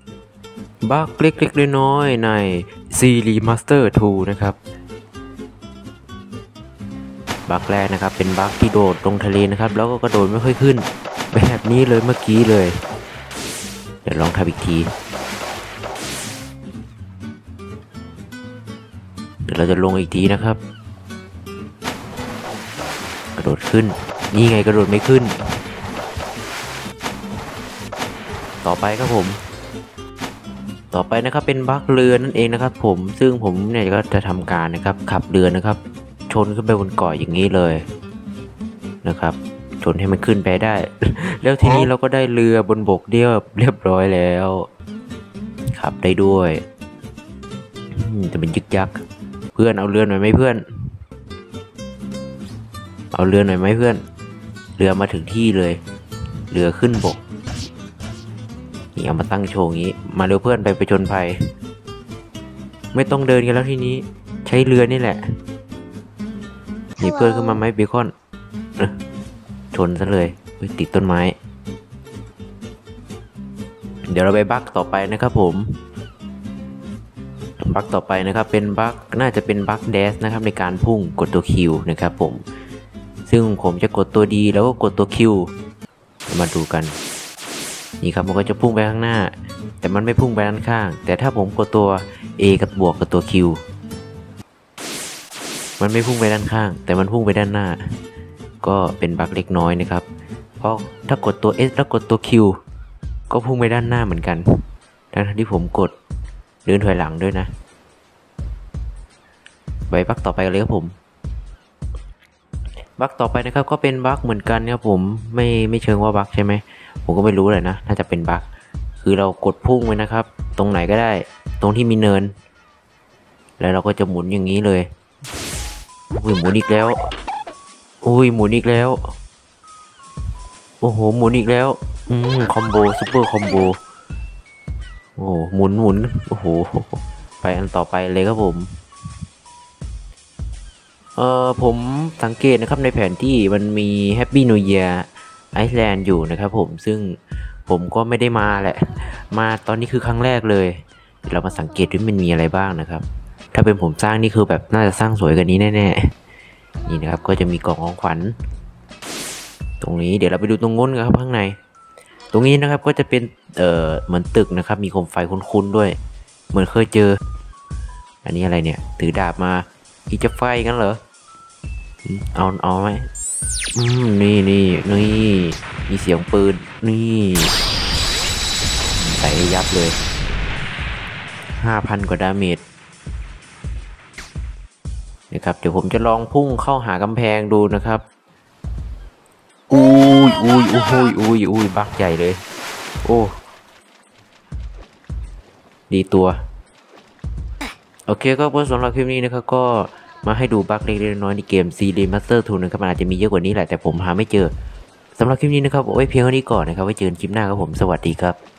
บั๊กเล็กๆน้อยๆใน C Remaster 2 นะครับบั๊กแรกนะครับเป็นบั๊กที่โดดลงทะเลนะครับแล้วก็กระโดดไม่ค่อยขึ้นแบบนี้เลยเมื่อกี้เลยเดี๋ยวลองทำอีกทีเดี๋ยวเราจะลงอีกทีนะครับกระโดดขึ้นนี่ไงกระโดดไม่ขึ้นต่อไปครับผมต่อไปนะครับเป็นบั๊กเรือนั่นเองนะครับผมซึ่งผมเนี่ยก็จะทำการนะครับขับเรือนะครับชนขึ้นไปบนเกาะอย่างนี้เลยนะครับชนให้มันขึ้นไปได้ แล้วทีนี้เราก็ได้เรือบนบกเรียบร้อยแล้วขับได้ด้วยจะเป็นยึกยักเพื่อนเอาเรือหน่อยไหมเพื่อนเอาเรือหน่อยไหมเพื่อนเรือมาถึงที่เลยเรือขึ้นบกนี่เอามาตั้งโชว์อย่างนี้มาเร็วเพื่อนไปผจญภัยไม่ต้องเดินกันแล้วทีนี้ใช้เรือนี่แหละนี่เพื่อนขึ้นมาไหมเบคอนชนซะเลยติดต้นไม้เดี๋ยวเราไปบั๊กต่อไปนะครับผมบั๊กต่อไปนะครับเป็นบั๊กน่าจะเป็นบั๊กแดชนะครับในการพุ่งกดตัวคิวนะครับผมซึ่งผมจะกดตัวดีแล้วก็กดตัวคิวมาดูกันนี่ครับมันก็จะพุ่งไปข้างหน้าแต่มันไม่พุ่งไปด้านข้างแต่ถ้าผมกดตัว A กับบวกกับตัว Q มันไม่พุ่งไปด้านข้างแต่มันพุ่งไปด้านหน้าก็เป็นบั๊กเล็กน้อยนะครับเพราะถ้ากดตัว S แล้วกดตัว Q ก็พุ่งไปด้านหน้าเหมือนกันทั้งที่ผมกดเดินถอยหลังด้วยนะไปบั๊กต่อไปกันเลยครับผมบั๊กต่อไปนะครับก็เป็นบั๊กเหมือนกันครับผมไม่เชิงว่าบั๊กใช่ไหมผมก็ไม่รู้เลยนะน่าจะเป็นบั๊กคือเรากดพุ่งไว้นะครับตรงไหนก็ได้ตรงที่มีเนินแล้วเราก็จะหมุนอย่างนี้เลยอุ้ยหมุนอีกแล้วอุ้ยหมุนอีกแล้วโอ้โหหมุนอีกแล้วคอมโบซุปเปอร์คอมโบโอ้หมุนโอ้โหไปอันต่อไปเลยครับผมผมสังเกตนะครับในแผนที่มันมี Happy New Year Iceland อยู่นะครับผมซึ่งผมก็ไม่ได้มาแหละมาตอนนี้คือครั้งแรกเลยเรามาสังเกตว่ามันมีอะไรบ้างนะครับถ้าเป็นผมสร้างนี่คือแบบน่าจะสร้างสวยกว่านี้แน่ๆนี่นะครับก็จะมีกล่องของขวัญตรงนี้เดี๋ยวเราไปดูตรงนู้นกันครับข้างในตรงนี้นะครับก็จะเป็นเหมือนตึกนะครับมีโคมไฟคุ้นๆด้วยเหมือนเคยเจออันนี้อะไรเนี่ยถือดาบมาอีจะไฟกันเหรอเอาไหมนี่มีเสียงปืนนี่ใส่ยับเลย 5,000 กว่าดาเมจนะครับเดี๋ยวผมจะลองพุ่งเข้าหากำแพงดูนะครับอุ้ยบักใหญ่เลยโอ้ดีตัวโอเคก็สำหรับคลิปนี้นะครับก็มาให้ดูบั๊กเล็กๆน้อยๆในเกม C Remaster 2 นะครับมันอาจจะมีเยอะกว่านี้แหละแต่ผมหาไม่เจอสำหรับคลิปนี้นะครับไว้เพียงเท่านี้ก่อนนะครับไว้เจอกันคลิปหน้าครับผมสวัสดีครับ